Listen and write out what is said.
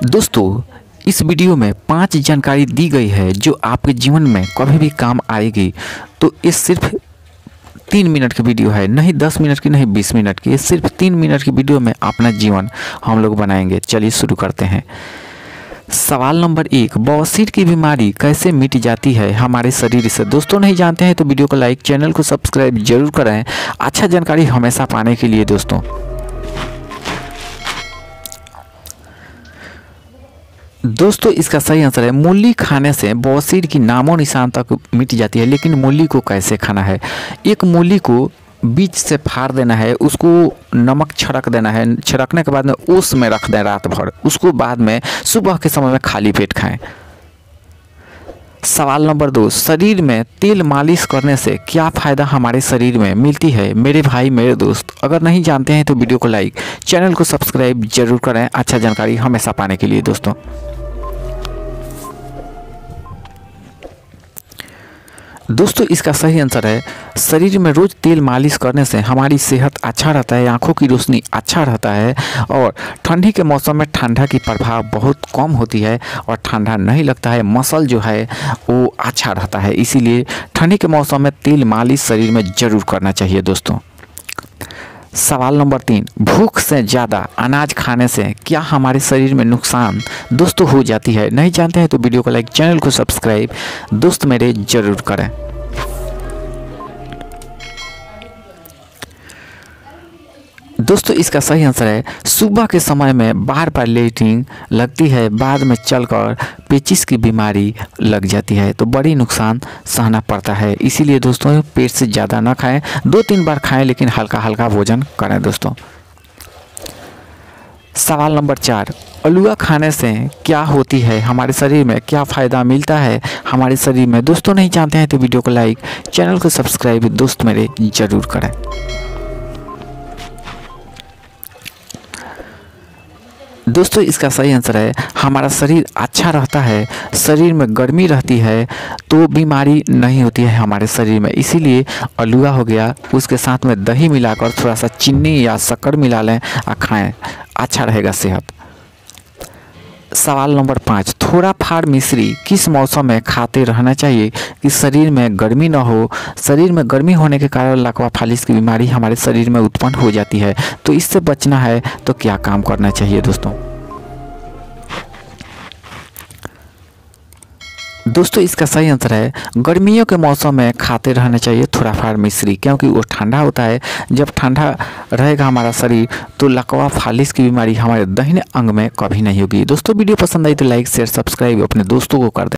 दोस्तों, इस वीडियो में 5 जानकारी दी गई है जो आपके जीवन में कभी भी काम आएगी। तो ये सिर्फ 3 मिनट की वीडियो है, नहीं 10 मिनट की, नहीं 20 मिनट की। ये सिर्फ 3 मिनट की वीडियो में अपना जीवन हम लोग बनाएंगे। चलिए शुरू करते हैं। सवाल नंबर 1, बवासीर की बीमारी कैसे मिट जाती है हमारे शरीर से? दोस्तों नहीं जानते हैं तो वीडियो को लाइक, चैनल को सब्सक्राइब जरूर करें अच्छा जानकारी हमेशा पाने के लिए। दोस्तों इसका सही आंसर है मूली खाने से बवासीर की नामो निशान तक मिट जाती है। लेकिन मूली को कैसे खाना है? एक मूली को बीच से फाड़ देना है, उसको नमक छिड़क देना है, छिड़कने के बाद में ओस में रख दें रात भर, उसको बाद में सुबह के समय में खाली पेट खाएं। सवाल नंबर 2, शरीर में तेल मालिश करने से क्या फ़ायदा हमारे शरीर में मिलती है? मेरे भाई मेरे दोस्त, अगर नहीं जानते हैं तो वीडियो को लाइक, चैनल को सब्सक्राइब जरूर करें अच्छा जानकारी हमेशा पाने के लिए। दोस्तों इसका सही आंसर है शरीर में रोज़ तेल मालिश करने से हमारी सेहत अच्छा रहता है, आँखों की रोशनी अच्छा रहता है और ठंडी के मौसम में ठंडा की प्रभाव बहुत कम होती है और ठंडा नहीं लगता है। मसल जो है वो अच्छा रहता है, इसीलिए ठंडी के मौसम में तेल मालिश शरीर में ज़रूर करना चाहिए। दोस्तों सवाल नंबर 3, भूख से ज़्यादा अनाज खाने से क्या हमारे शरीर में नुकसान दोस्तों हो जाती है? नहीं जानते हैं तो वीडियो को लाइक, चैनल को सब्सक्राइब दोस्त मेरे ज़रूर करें। दोस्तों इसका सही आंसर है सुबह के समय में बार बार लेटरिन लगती है, बाद में चलकर पेचिश की बीमारी लग जाती है, तो बड़ी नुकसान सहना पड़ता है। इसीलिए दोस्तों पेट से ज़्यादा ना खाएं, 2-3 बार खाएं लेकिन हल्का हल्का भोजन करें। दोस्तों सवाल नंबर 4, अलुआ खाने से क्या होती है हमारे शरीर में, क्या फ़ायदा मिलता है हमारे शरीर में? दोस्तों नहीं जानते हैं तो वीडियो को लाइक, चैनल को सब्सक्राइब दोस्त मेरे ज़रूर करें। दोस्तों इसका सही आंसर है हमारा शरीर अच्छा रहता है, शरीर में गर्मी रहती है तो बीमारी नहीं होती है हमारे शरीर में। इसीलिए अलुआ हो गया, उसके साथ में दही मिलाकर थोड़ा सा चीनी या शक्कर मिला लें और खाएं, अच्छा रहेगा सेहत। सवाल नंबर 5, थोड़ा फाड़ मिश्री किस मौसम में खाते रहना चाहिए कि शरीर में गर्मी न हो? शरीर में गर्मी होने के कारण लकवा फालिस की बीमारी हमारे शरीर में उत्पन्न हो जाती है, तो इससे बचना है तो क्या काम करना चाहिए? दोस्तों इसका सही आंसर है गर्मियों के मौसम में खाते रहना चाहिए थोड़ा फाड़ मिश्री, क्योंकि वो ठंडा होता है। जब ठंडा रहेगा हमारा शरीर तो लकवा फालिस की बीमारी हमारे दाहिने अंग में कभी नहीं होगी। दोस्तों वीडियो पसंद आई तो लाइक, शेयर, सब्सक्राइब अपने दोस्तों को कर दें।